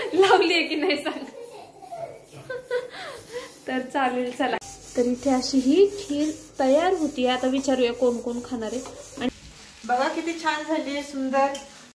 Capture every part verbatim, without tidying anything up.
लावली की नाही सांग। तर चालेल चला। तर इथे अशी ही खीर तयार होती। आता विचारूया कोण कोण खाणार आहे। आणि बघा किती छान झाली, सुंदर।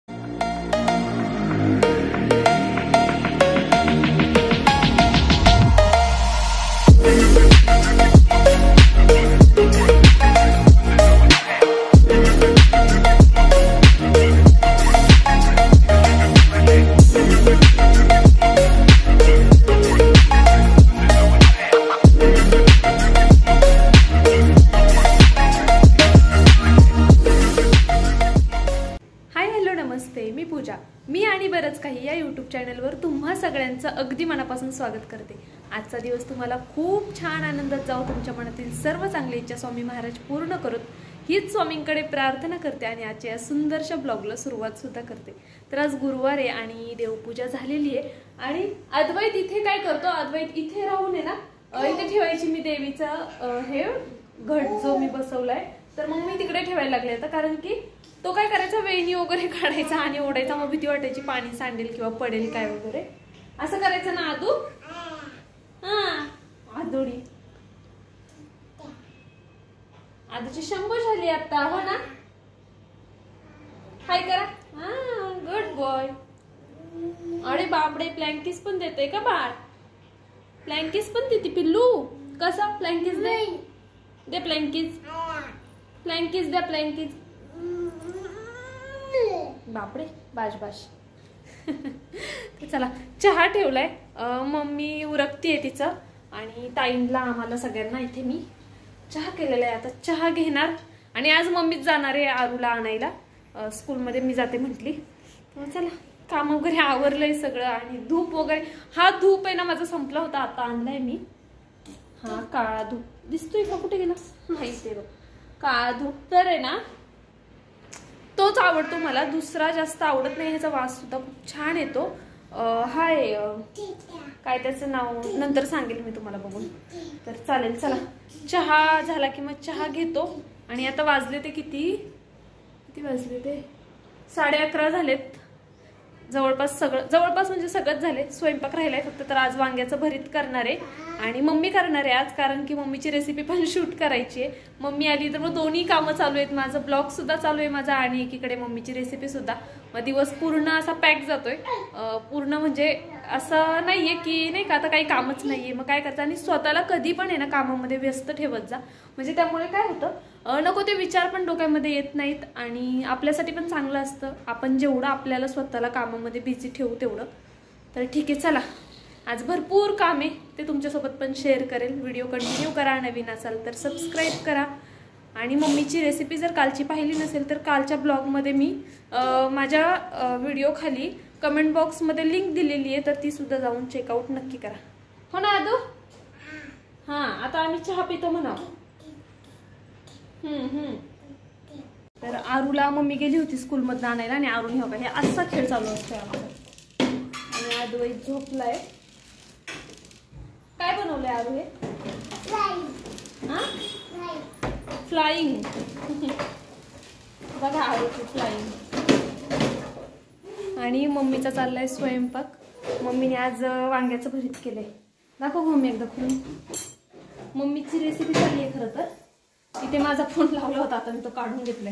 मी पूजा, मी आणि बरंच काही या यूट्यूब चॅनलवर तुम्हा सगळ्यांचं अगदी मनापासून स्वागत करते। आजचा दिवस तुम्हाला खूप छान आनंदात जाऊ, तुमच्या मनातील सर्व चांगली इच्छा स्वामी महाराज पूर्ण करोत हीच स्वामींकडे प्रार्थना करते आणि आजच्या या सुंदरशा ब्लॉगला सुरुवात सुद्धा करते। तर आज गुरुवार आहे आणि देवपूजा झालेली आहे आणि अद्वैत इथे काय करतो, अद्वैत इथे राहून आहे ना, इथे ठेवायची मी देवीचा हे घट जो मी बसवलाय, तर मग मी तिकडे ठेवायला लागले आता, कारण की तो काय करायचा, वेणी वगैरे काढायचा आणि ओढायचा, मग भीती वाटायची पाणी सांडेल किंवा पडेल काय वगैरे असं करायचं ना आदू। हा आदुडी, आदूची शंभू झाली आता, हो ना? हाय करा। हा गुड बॉय। अरे बापडे, प्लँकिस पण देते का बाळ? प्लँकिस पण देते पिल्लू? कसा प्लँकिस दे, दे प्लँकिस, प्लँकिस द्या, प्लँकिस। बापरे बाश बाश। चला चहा ठेवलाय, मम्मी उरकतीये तिचं आणि ताईंला आम्हाला सगळ्यांना इथे मी चहा केलेला आहे। आता चहा घेणार आणि आज मम्मीच जाणार आहे आरूला आणायला, स्कूलमध्ये मी जाते म्हटली। चला काम वगैरे आवरलंय सगळं आणि धूप वगैरे, हा धूप आहे ना माझा संपला होता, आता आणलाय मी। हा काळा धूप दिसतोय का, कुठे गेला? माहिती आहे बघ, काळा धूप तर आहे ना तोच आवडतो मला, दुसरा जास्त आवडत नाही। ह्याचा वास सुद्धा खूप छान येतो। हाय काय त्याचं नाव नंतर सांगेल मी तुम्हाला बघून। तर चालेल चला, चहा झाला की मग चहा घेतो आणि आता वाजले ते किती किती वाजले ते साडे अकरा झालेत जवळपास। सगळं जवळपास म्हणजे सगळंच झाले, स्वयंपाक राहिलाय फक्त। तर आज वांग्याचं भरीत करणार आहे आणि मम्मी करणार आहे आज, कारण की मम्मीची रेसिपी पण शूट करायची आहे। मम्मी आली तर मग दोन्ही कामं चालू आहेत, माझं ब्लॉग सुद्धा चालू आहे माझा आणि एकीकडे मम्मीची रेसिपी सुद्धा। मग दिवस पूर्ण असा पॅक जातोय, पूर्ण म्हणजे असं नाहीये की नाही का आता काही कामच नाहीये, मग काय करता। आणि स्वतःला कधी पण आहे ना कामामध्ये व्यस्त ठेवत जा, म्हणजे त्यामुळे काय होतं, नको ते विचार पण डोक्यामध्ये येत नाहीत आणि आपल्यासाठी पण चांगलं असतं आपण जेवढं आपल्याला स्वतःला कामामध्ये बिझी ठेवू तेवढं। तर ठीक आहे चला, आज भरपूर काम आहे ते तुमच्यासोबत पण शेअर करेल। व्हिडिओ कंटिन्यू करा, नवीन असाल तर सबस्क्राईब करा आणि मम्मीची रेसिपी जर कालची पाहिली नसेल तर कालच्या ब्लॉगमध्ये मी माझ्या व्हिडिओ खाली कमेंट बॉक्समध्ये लिंक दिलेली आहे, तर ती सुद्धा जाऊन चेकआउट नक्की करा, हो ना आदू? हा आता आम्ही चहा पितो म्हणा। हम्म हम्म तर आरूला मम्मी गेली होती स्कूलमधून आणायला आणि आरूने हो का हे असा खेळ चालू असतो आम्हाला। आणि अद्वैत झोपलाय। काय बनवलंय आरू हे? हा फ्लाइंग। बघा आरूची फ्लाइंग। आणि मम्मीचा चाललाय स्वयंपाक। मम्मीने आज वांग्याचं भरीत केलंय, दाखव मम्मी एकदा खोलून। मम्मीची रेसिपी चालली आहे खरं तर, इथे माझा फोन लावला होता आता मी तो काढून घेतलाय।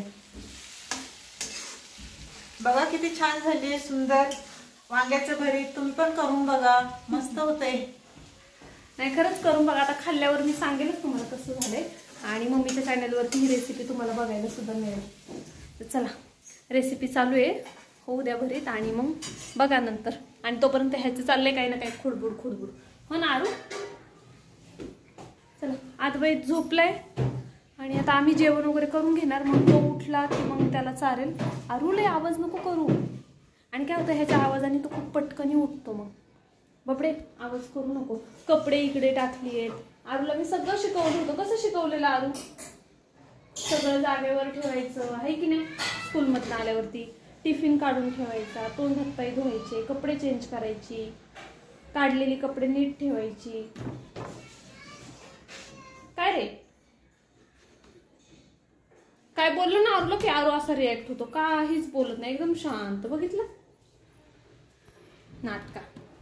बघा किती छान झाली, सुंदर वांग्याचं भरीत। तुम्ही पण करून बघा, मस्त होतंय। नाही खरंच करून बघा, आता खाल्ल्यावर मी सांगेलच तुम्हाला कसं झालंय आणि मम्मीच्या चॅनलवरती ही रेसिपी तुम्हाला बघायला सुद्धा मिळेल। तर चला रेसिपी चालू आहे, होऊ द्या भरीत आणि मग बघा नंतर। आणि तोपर्यंत ह्याचं चाललंय काही ना काही खुडबुड खुडबुड, हो ना आरू? चला अद्वैत झोपलाय आणि आता आम्ही जेवण वगैरे करून घेणार, मग तो उठला की मग त्याला चारेल। आरूला आवाज नको करू, आणि काय होतं ह्याच्या आवाजाने तो खूप पटकनी उठतो, मग बापडे आवाज करू नको। कपडे इकडे टाकली आहेत, आरूला मी सगळं शिकवलं होतं। कसं शिकवलेलं आरू? सगळं जागेवर ठेवायचं आहे की नाही, स्कूलमधून आल्यावरती टिफिन काढून ठेवायचा, तोंड हातपाय धुवायचे, कपडे चेंज करायची, काढलेली कपडे नीट ठेवायची। काय रे काय बोललो ना आरूला की आरू असा रिॲक्ट होतो, काहीच बोलत नाही, एकदम शांत। बघितलं नाटका।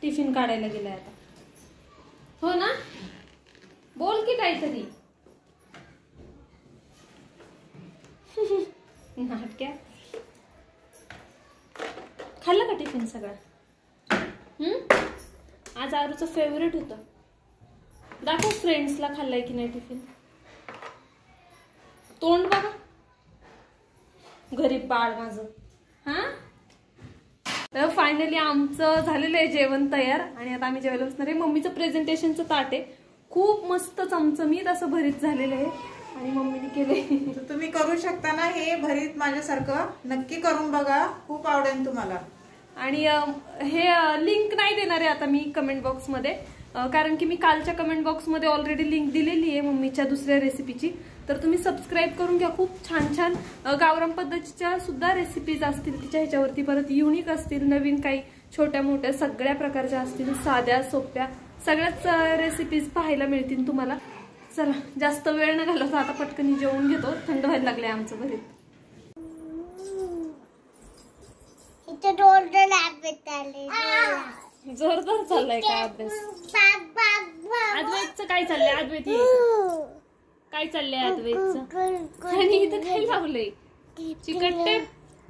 टिफिन काढायला गेलाय आता. हो ना, बोल की काहीतरी. नाटक्या खाल्ला का टिफिन सगळा? हम्म आज आरूचं फेवरेट होतं. दाखव फ्रेंड्सला खाल्लाय की नाही टिफिन. तोंड बघा, गरीब बाळ माझं. हा तर फायनली आमचं झालेलं आहे जेवण तयार आणि आता आम्ही जेवायला बसणार आहे. मम्मीचं प्रेझेंटेशनचं ताट आहे, खूप मस्त चमचमीत असं भरीत झालेलं आहे आणि मम्मीने केले. तुम्ही करू शकता ना हे भरीत माझ्यासारखं, नक्की करून बघा, खूप आवडेल तुम्हाला. आणि हे लिंक नाही देणार आहे आता मी कमेंट बॉक्समध्ये, कारण की मी कालच्या कमेंट बॉक्समध्ये ऑलरेडी लिंक दिलेली आहे मम्मीच्या दुसऱ्या रेसिपीची. तर तुम्ही सबस्क्राईब करून घ्या. खूप छान छान गावरान पद्धतीच्या सुद्धा रेसिपीज असतील तिच्या ह्याच्यावरती, परत युनिक असतील, नवीन काही छोट्या मोठ्या सगळ्या प्रकारच्या असतील, साध्या सोप्या सगळ्याच रेसिपीज पाहायला मिळतील तुम्हाला. चला जास्त वेळ न घालवता आता पटकन जेवून घेतो, थंड व्हायला लागले आमचं भरीत. जोरदार चाललाय का अभ्यास? अद्वैतचं काय चाललंय? अद्वैत काय चाललंय अद्वैतचं? आणि इथं काय लावलंय? चिकट टेप.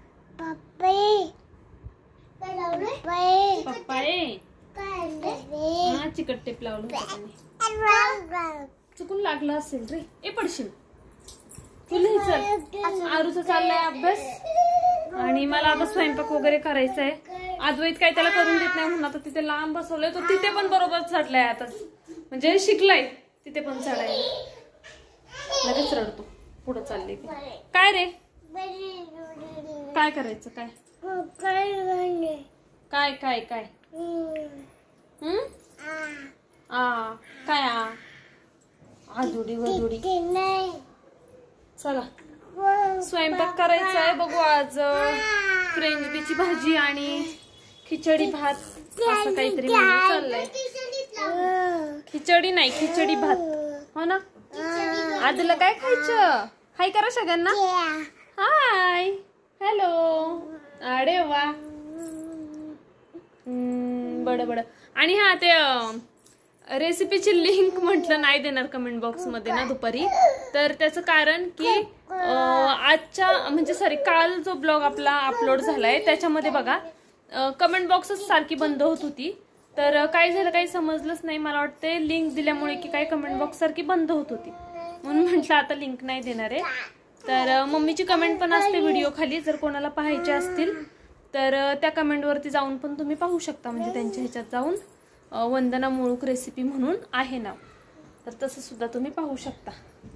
पप्पाये हा चिकट टेप लावलं होतं, चुकून लागलं असेल रे. ए पडशील. तुला चल, आरूचा चाललाय अभ्यास आणि मला आता स्वयंपाक वगैरे करायचा आहे. अद्वैत काय त्याला करून देत नाही म्हणून आता तिथे लांब बसवलंय, तो तिथे पण बरोबर चढलाय आता, म्हणजे शिकलाय तिथे पण चढायला. लगेच रडतो पुढे चालले की. काय रे काय करायचं? काय काय काय काय हम्म आ काय आ आधुडी वधुडी. चला स्वयंपाक करायचा आहे. बघू आज फ्रेंच बीची भाजी आणि खिचडी भात असं काहीतरी चाललंय. खिचडी नाही, खिचडी भात. हो ना. आजला काय खायचं? हाय करा सगळ्यांना. Hi hello. अरे वा बड बड. आणि हा ते रेसिपीची लिंक म्हटलं नाही देणार कमेंट बॉक्स मध्ये ना दुपारी, तर त्याचं कारण की आजच्या म्हणजे सॉरी काल जो ब्लॉग आपला अपलोड झालाय त्याच्यामध्ये बघा कमेंट बॉक्सच सारखी बंद होत होती. तर काय झालं काही समजलंच नाही. मला वाटते लिंक दिल्यामुळे की काय कमेंट बॉक्स सारखी बंद होत होती, म्हणून म्हटलं आता लिंक नाही देणार आहे. तर मम्मीची कमेंट पण असते व्हिडिओ खाली, जर कोणाला पाहायचे असतील तर त्या कमेंट वरती जाऊन पण तुम्ही पाहू शकता. म्हणजे त्यांच्या ह्याच्यात जाऊन वंदना मुळूक रेसिपी म्हणून आहे नाव, तर तसं सुद्धा तुम्ही पाहू शकता.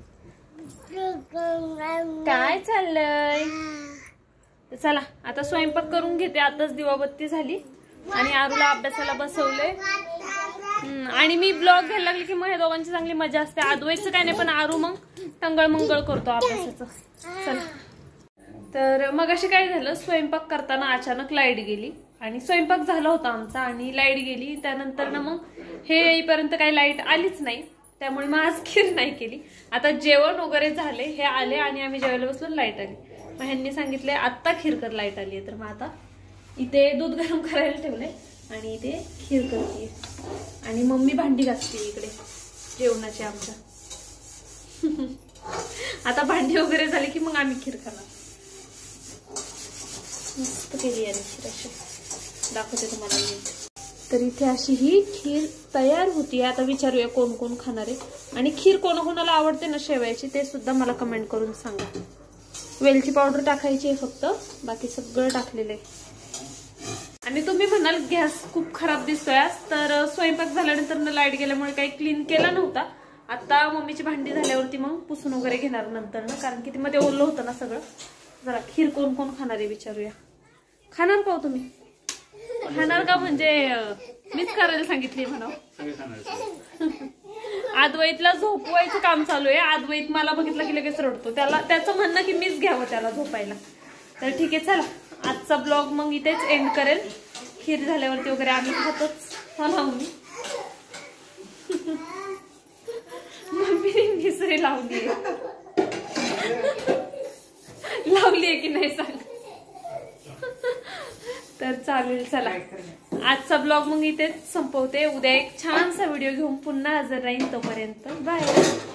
काय चाललंय? चला आता स्वयंपाक करून घेते. आताच दिवाबत्ती झाली आणि आरूला अभ्यासाला बसवलंय. आणि मी ब्लॉग घ्यायला लागले की मग हे दोघांची चांगली मजा असते. आदवायचं काय नाही पण आरू मग टंगळ मंगळ करतो अभ्यासाचं. चला तर मग अशी काय झालं, स्वयंपाक करताना अचानक लाईट गेली आणि स्वयंपाक झाला होता आमचा आणि लाईट गेली. त्यानंतर ना मग हे येईपर्यंत काही लाईट आलीच नाही, त्यामुळे मग आज खीर नाही केली. आता जेवण वगैरे झाले, हे आले आणि आम्ही जेवायला बसलो, लाईट आली. मग ह्यांनी सांगितले आत्ता खीर कर, लाईट आली आहे. तर मग आता इथे दूध गरम करायला ठेवलंय आणि इथे खीर करते आणि मम्मी भांडी घासते इकडे जेवणाची आमच्या. आता भांडी वगैरे झाली की मग आम्ही खीर खाणार. मस्त केली आहे खीर, अशी दाखवते तुम्हाला मी. तर इथे अशी ही खीर तयार होती. आता विचारूया कोण कोण खाणार आहे आणि खीर कोणाकोणाला आवडते ना शेवयाची ते सुद्धा मला कमेंट करून सांगा. वेलची पावडर टाकायची आहे फक्त, बाकी सगळं टाकलेलं आहे. आणि तुम्ही म्हणाल गॅस खूप खराब दिसतोय, तर स्वयंपाक झाल्यानंतर लाईट गेल्यामुळे काही क्लीन केला नव्हता. आता मम्मीची भांडी झाल्यावरती मग पुसून वगैरे घेणार नंतर ना, कारण की ती मध्ये ओलं होतं ना सगळं. जरा खीर कोण कोण खाणार आहे विचारूया. खाणार का तुम्ही? खाणार का म्हणजे मीच करायला सांगितली म्हणा. आदवैतला झोपवायचं काम चालू आहे. आदवैत मला बघितलं की लगेच रडतो. त्याला त्याचं म्हणणं की मीच घ्यावं त्याला झोपायला. तर ठीक आहे चला आजचा ब्लॉग मग इथेच एंड करेल. खीर झाल्यावरती वगैरे आम्ही खातोच. हा मम्मी मम्मीने मिसरी लावली लावली आहे की नाही सांग. तर चालेल चला आजचा ब्लॉग मग इथेच संपवते. उद्या एक छानसा व्हिडिओ घेऊन पुन्हा हजर राहीन. तोपर्यंत बाय.